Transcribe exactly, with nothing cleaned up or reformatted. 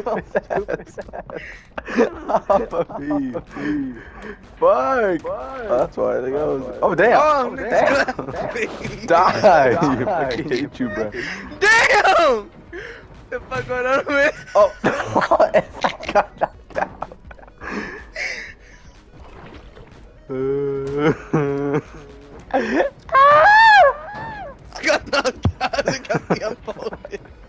Off of me. Fuck. Oh, that's why it goes. Oh, damn. Oh, Damn. Die. I fucking hate you, bro. Damn! What the fuck going on, man? Oh. I got knocked down. I got knocked out. I got me unfolded.